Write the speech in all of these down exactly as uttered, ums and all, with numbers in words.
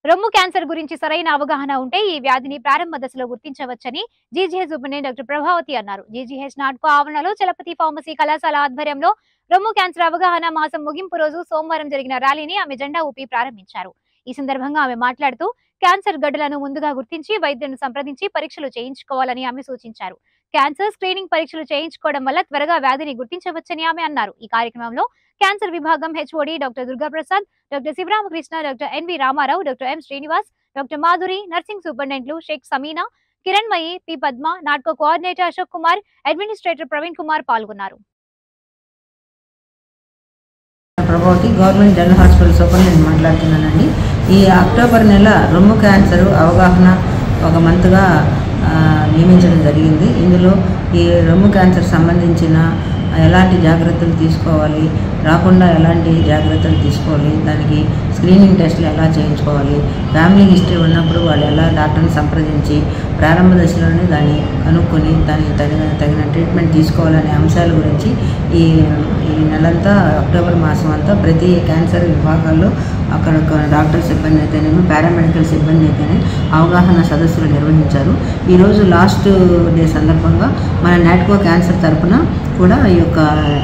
రొమ్ము క్యాన్సర్ గురించి సరైన అవగాహన ఉంటే ఈ వ్యాధిని ప్రారంభ దశలో గుర్తించవచ్చని జీజీహెచ్ సూపరింటెండెంట్ డాక్టర్ ప్రభావతి అన్నారు. జీజీహెచ్ నాట్కో ఆవరణలో చలపతి ఫార్మసీ కళాశాల ఆధ్వర్యంలో రొమ్ము క్యాన్సర్ అవగాహన మాసం ముగింపు రోజు సోమవారం జరిగిన ర్యాలీని ఆమె జెండా ఊపి ప్రారంభించారు. ఈ సందర్భంగా ఆమె మాట్లాడుతూ క్యాన్సర్ గడ్డలను ముందుగా గుర్తించి వైద్యులను సంప్రదించి పరీక్షలు చేయించుకోవాలని ఆమె సూచించారు. క్యాన్సర్ స్క్రీనింగ్ పరీక్షలు చేయించుకోవడం వల్ల త్వరగా వ్యాధిని గుర్తించవచ్చని ఆమె అన్నారు. ఈ కార్యక్రమంలో క్యాన్సర్ విభాగం HOD doctor Durgaprasad, doctor Sivaramakrishna, doctor NV Ramarao, doctor M Srinivas, doctor Madhuri, nursing సూపరింటెండెంట్లు Shaik Sameena, Kiranmayi, P Padma, Natco coordinator Ashok Kumar, administrator Praveen Kumar పాల్గొన్నారు. Prabhavati government general hospital superintendent మాట్లాడుతున్నానండి. ఈ అక్టోబర్ నెల రొమ్ము క్యాన్సర్ అవగాహన ఒక మంత్గా నియమించడం జరిగింది. ఇందులో ఈ రొమ్ము క్యాన్సర్ సంబంధించిన ఎలాంటి జాగ్రత్తలు తీసుకోవాలి, రాకుండా ఎలాంటి జాగ్రత్తలు తీసుకోవాలి, దానికి స్క్రీనింగ్ టెస్టులు ఎలా చేయించుకోవాలి, ఫ్యామిలీ హిస్టరీ ఉన్నప్పుడు వాళ్ళు ఎలా డాక్టర్ని సంప్రదించి ప్రారంభ దశలోనే దాన్ని కనుక్కొని దానికి తగిన తగిన ట్రీట్మెంట్ తీసుకోవాలనే అంశాల గురించి ఈ ఈ నెలంతా అక్టోబర్ మాసం అంతా ప్రతి క్యాన్సర్ విభాగాల్లో అక్కడ డాక్టర్ సిబ్బంది అయితేనేమి పారామెడికల్ సిబ్బంది అయితేనే అవగాహన సదస్సులు నిర్వహించారు. ఈరోజు లాస్ట్ డే సందర్భంగా మన నాట్కో క్యాన్సర్ తరఫున కూడా ఈ యొక్క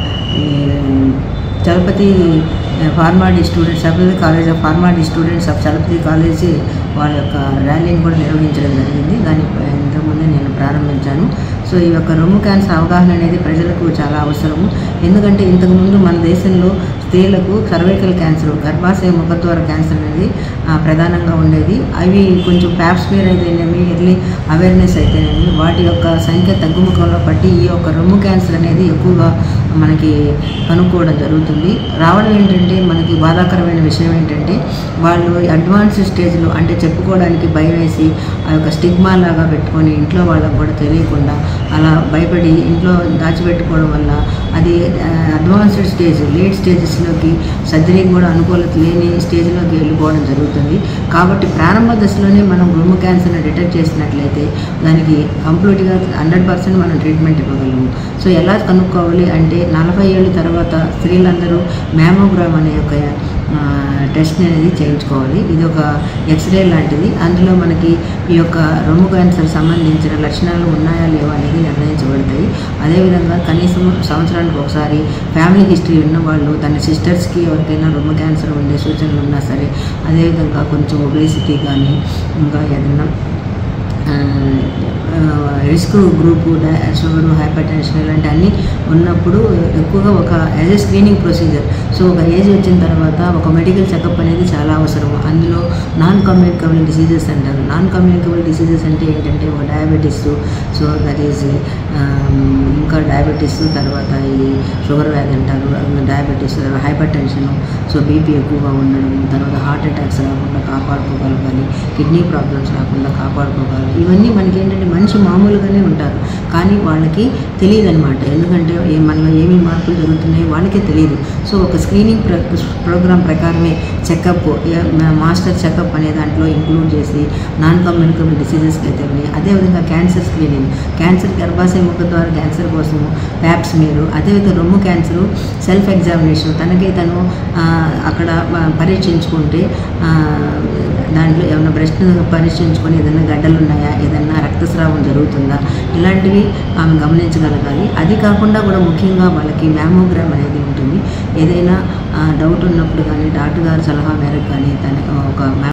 Chalapathi PharmD students Chalapathi college of PharmD students of Chalapathi college వాళ్ళ యొక్క ర్యాలీని కూడా నిర్వహించడం జరిగింది. దాన్ని ఇంతకుముందే నేను ప్రారంభించాను. సో ఈ యొక్క రొమ్ము క్యాన్సర్ అవగాహన అనేది ప్రజలకు చాలా అవసరము. ఎందుకంటే ఇంతకుముందు మన దేశంలో స్త్రీలకు సర్వైకల్ క్యాన్సర్, గర్భాశయ ముఖద్వార క్యాన్సర్ అనేది ప్రధానంగా ఉండేది. అవి కొంచెం ప్యాప్స్మియర్ అయితేనేమి, ఎర్లీ అవేర్నెస్ అయితేనేమి వాటి యొక్క సంఖ్య తగ్గుముఖంలో పట్టి ఈ యొక్క రొమ్ము క్యాన్సర్ అనేది ఎక్కువగా మనకి కనుక్కోవడం జరుగుతుంది. రావడం ఏంటంటే మనకి బాధాకరమైన విషయం ఏంటంటే వాళ్ళు అడ్వాన్స్ స్టేజ్లో అంటే చెప్పుకోవడానికి భయం వేసి ఆ యొక్క స్టిగ్మా లాగా పెట్టుకొని ఇంట్లో వాళ్ళకు కూడా తెలియకుండా అలా భయపడి ఇంట్లో దాచిపెట్టుకోవడం వల్ల అది అడ్వాన్స్డ్ స్టేజ్ లేట్ స్టేజెస్లోకి సర్జరీకి కూడా అనుకూలత లేని స్టేజ్లోకి వెళ్ళిపోవడం జరుగుతుంది. కాబట్టి ప్రారంభ దశలోనే మనం రొమ్ము క్యాన్సర్ని డిటెక్ట్ చేసినట్లయితే దానికి కంప్లీట్గా హండ్రెడ్ పర్సెంట్ మనం ట్రీట్మెంట్ ఇవ్వగలము. సో ఎలా కనుక్కోవాలి అంటే నలభై ఏళ్ళ తర్వాత స్త్రీలందరూ మ్యామోగ్రామ్ అనే ఒక టెస్ట్ అనేది చేయించుకోవాలి. ఇది ఒక ఎక్స్రే లాంటిది. అందులో మనకి ఈ యొక్క రొమ్ము క్యాన్సర్ సంబంధించిన లక్షణాలు ఉన్నాయా లేవా అనేది నిర్ణయించబడతాయి. అదేవిధంగా కనీసం సంవత్సరానికి ఒకసారి ఫ్యామిలీ హిస్టరీ ఉన్న వాళ్ళు తన సిస్టర్స్కి ఎవరికైనా రొమ్ము క్యాన్సర్ ఉండే సూచనలు ఉన్నా సరే, అదేవిధంగా కొంచెం ఒబేసిటీ కానీ ఇంకా ఏదైనా risk group sugar, hypertension ఇలాంటి అన్నీ ఉన్నప్పుడు ఎక్కువగా ఒక as a screening procedure. So ఒక ఏజ్ వచ్చిన తర్వాత ఒక మెడికల్ చెకప్ అనేది చాలా అవసరం. అందులో నాన్ కమ్యూనికబుల్ డిసీజెస్ అంటారు. నాన్ కమ్యూనికబుల్ డిసీజెస్ అంటే ఏంటంటే ఒక డయాబెటీస్, సో దట్ ఈజ్ ఇంకా డయాబెటీస్, తర్వాత ఈ షుగర్ వ్యాధి అంటారు, diabetes, hypertension, so BP ఎక్కువగా ఉండడం, తర్వాత హార్ట్ అటాక్స్ రాకుండా కాపాడుకోగలగాలి, కిడ్నీ ప్రాబ్లమ్స్ రాకుండా కాపాడుకోగలగాలి. ఇవన్నీ మనకి ఏంటంటే మనిషి మామూలుగానే ఉంటారు, కానీ వాళ్ళకి తెలియదు అనమాట. ఎందుకంటే మనలో ఏమేమి మార్పులు జరుగుతున్నాయో వాళ్ళకే తెలియదు. సో ఒక స్క్రీనింగ్ ప్ర ప్రోగ్రామ్ ప్రకారమే చెకప్, మాస్టర్ చెకప్ అనే దాంట్లో ఇంక్లూడ్ చేసి నాన్ కమ్యూనికబుల్ డిసీజెస్కి అయితే అదేవిధంగా క్యాన్సర్ స్క్రీనింగ్, క్యాన్సర్ గర్భాశయ ముఖద్వార క్యాన్సర్ కోసము ప్యాప్స్మియర్, అదేవిధంగా రొమ్ము క్యాన్సర్ సెల్ఫ్ ఎగ్జామినేషన్ తనకే తను అక్కడ పరీక్షించుకుంటే దాంట్లో ఏమైనా బ్రెస్ట్ పరీక్షించుకొని ఏదైనా గడ్డలు ఉన్నాయా, ఏదైనా రక్తస్రావం జరుగుతుందా, ఇలాంటివి ఆమె గమనించగలగాలి. అది కాకుండా కూడా ముఖ్యంగా వాళ్ళకి మ్యామోగ్రామ్ అనేది ఉంటుంది. ఏదైనా డౌట్ ఉన్నప్పుడు కానీ డాక్టర్ గారి సలహా మేరకు కానీ తన ఒక